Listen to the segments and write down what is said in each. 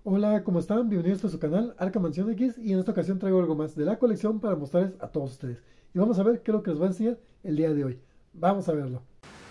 Hola, ¿cómo están? Bienvenidos a su canal Arca Mansión X y en esta ocasión traigo algo más de la colección para mostrarles a todos ustedes. Y vamos a ver qué es lo que les voy a enseñar el día de hoy. Vamos a verlo.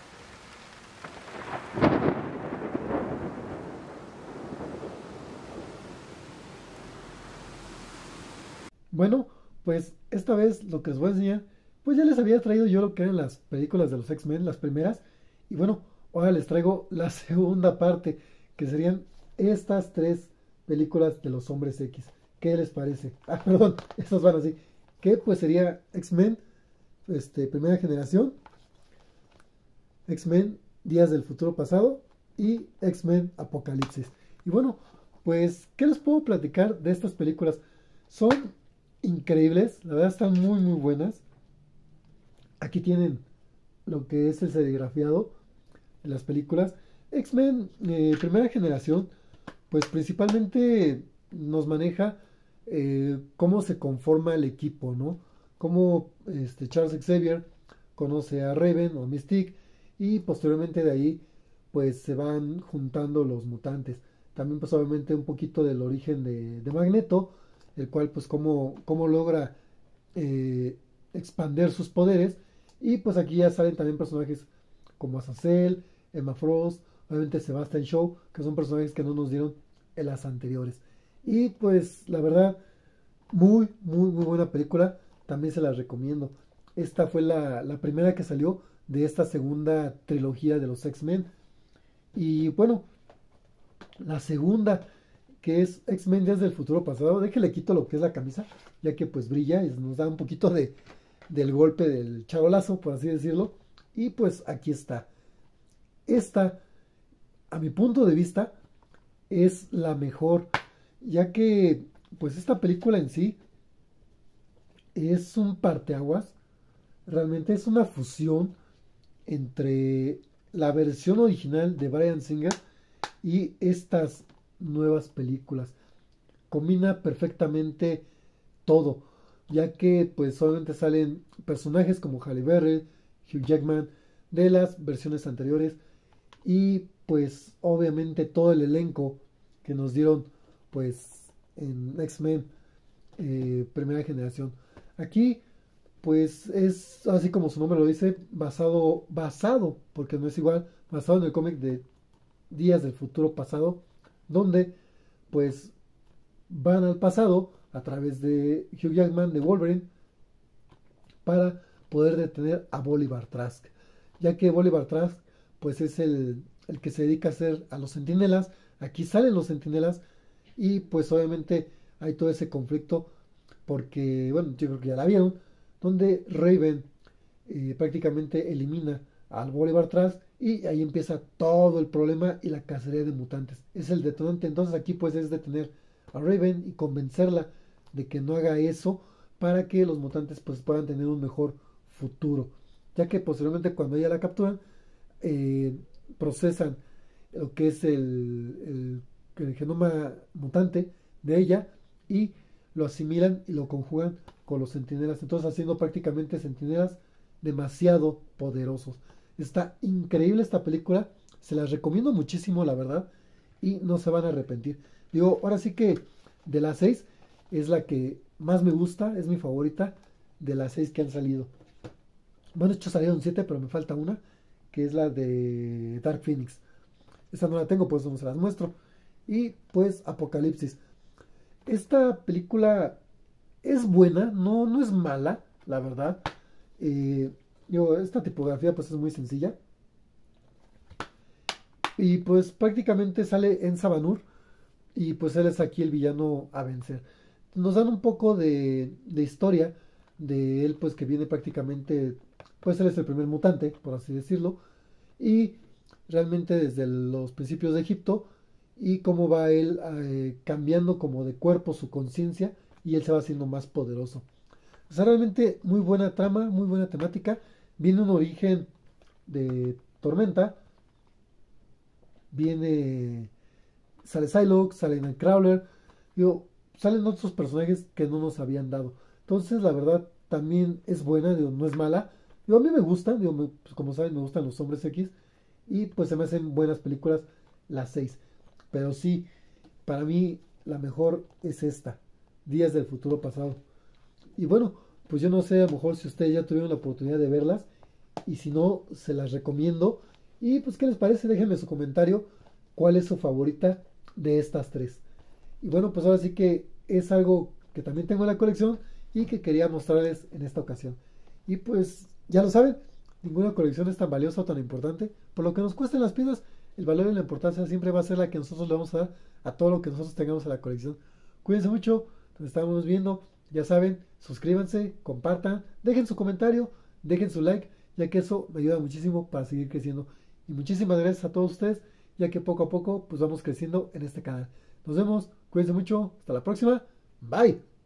Bueno, pues esta vez lo que les voy a enseñar, pues ya les había traído yo lo que eran las películas de los X-Men, las primeras. Y bueno, ahora les traigo la segunda parte, que serían estas tres películas de los Hombres X. ¿Qué les parece? Ah, perdón, estas van así. Que pues sería X-Men, primera generación, X-Men Días del Futuro Pasado y X-Men Apocalipsis. Y bueno, pues, ¿qué les puedo platicar de estas películas? Son increíbles, la verdad están muy muy buenas. Aquí tienen lo que es el serigrafiado de las películas. X-Men primera generación, pues principalmente nos maneja cómo se conforma el equipo, ¿no? Cómo Charles Xavier conoce a Raven o Mystique y posteriormente de ahí pues se van juntando los mutantes. También pues obviamente un poquito del origen de Magneto, el cual pues cómo logra eh, expander sus poderes. Y pues aquí ya salen también personajes como Azazel, Emma Frost, obviamente Sebastian Shaw, que son personajes que no nos dieron en las anteriores. Y pues la verdad, muy, muy, muy buena película, también se las recomiendo. Esta fue la primera que salió de esta segunda trilogía de los X-Men. Y bueno, la segunda, que es X-Men Días del Futuro Pasado, déjale quito lo que es la camisa, ya que pues brilla y nos da un poquito del golpe del charolazo, por así decirlo. Y pues aquí está. Esta, a mi punto de vista, es la mejor, ya que pues esta película en sí es un parteaguas, realmente es una fusión entre la versión original de Bryan Singer y estas nuevas películas. Combina perfectamente todo, ya que pues solamente salen personajes como Halle Berry, Hugh Jackman de las versiones anteriores y pues obviamente todo el elenco que nos dieron pues en X-Men primera generación. Aquí pues es así como su nombre lo dice, basado, porque no es igual, basado en el cómic de Días del Futuro Pasado, donde pues van al pasado a través de Hugh Jackman de Wolverine para poder detener a Bolivar Trask, ya que Bolivar Trask pues es el que se dedica a hacer a los centinelas. Aquí salen los centinelas y pues obviamente hay todo ese conflicto porque, bueno, yo creo que ya la vieron, donde Raven prácticamente elimina al Bolivar Trask y ahí empieza todo el problema y la cacería de mutantes. Es el detonante, entonces aquí pues es detener a Raven y convencerla de que no haga eso para que los mutantes pues puedan tener un mejor futuro. Ya que posteriormente cuando ella la capturan, eh, procesan lo que es el genoma mutante de ella y lo asimilan y lo conjugan con los centinelas. Entonces haciendo prácticamente centinelas demasiado poderosos. Está increíble esta película. Se las recomiendo muchísimo, la verdad. Y no se van a arrepentir. Digo, ahora sí que de las seis es la que más me gusta. Es mi favorita de las seis que han salido. Bueno, de hecho salieron siete, pero me falta una. Que es la de Dark Phoenix. Esta no la tengo, pues no se las muestro. Y pues Apocalipsis. Esta película es buena, no es mala, la verdad. Eh, esta tipografía pues es muy sencilla. Y pues prácticamente sale en Sabanur. Y pues él es aquí el villano a vencer. Nos dan un poco de historia de él pues que viene prácticamente, pues él es el primer mutante, por así decirlo. Y realmente desde los principios de Egipto y cómo va él cambiando como de cuerpo su conciencia y él se va haciendo más poderoso. O sea, realmente muy buena trama, muy buena temática. Viene un origen de Tormenta, viene, sale Psylocke, sale Nightcrawler, digo, salen otros personajes que no nos habían dado. Entonces, la verdad, también es buena, digo, no es mala. Digo, a mí me gusta, digo, pues, como saben, me gustan los hombres X. Y pues se me hacen buenas películas las seis. Pero sí, para mí la mejor es esta, Días del Futuro Pasado. Y bueno, pues yo no sé, a lo mejor si ustedes ya tuvieron la oportunidad de verlas, y si no, se las recomiendo. Y pues, ¿qué les parece? Déjenme su comentario, cuál es su favorita de estas tres. Y bueno, pues ahora sí que es algo que también tengo en la colección y que quería mostrarles en esta ocasión. Y pues, ya lo saben, ninguna colección es tan valiosa o tan importante. Por lo que nos cuesten las piezas, el valor y la importancia siempre va a ser la que nosotros le vamos a dar a todo lo que nosotros tengamos en la colección. Cuídense mucho, nos estamos viendo. Ya saben, suscríbanse, compartan, dejen su comentario, dejen su like, ya que eso me ayuda muchísimo para seguir creciendo. Y muchísimas gracias a todos ustedes, ya que poco a poco pues vamos creciendo en este canal. Nos vemos, cuídense mucho, hasta la próxima, bye.